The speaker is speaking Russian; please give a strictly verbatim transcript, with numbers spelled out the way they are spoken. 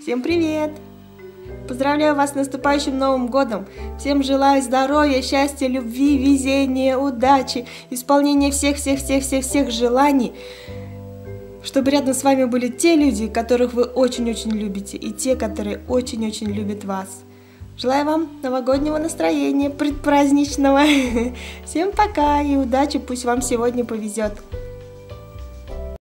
Всем привет! Поздравляю вас с наступающим Новым годом! Всем желаю здоровья, счастья, любви, везения, удачи, исполнения всех-всех-всех-всех-всех желаний, чтобы рядом с вами были те люди, которых вы очень-очень любите, и те, которые очень-очень любят вас. Желаю вам новогоднего настроения, предпраздничного. Всем пока и удачи, пусть вам сегодня повезет.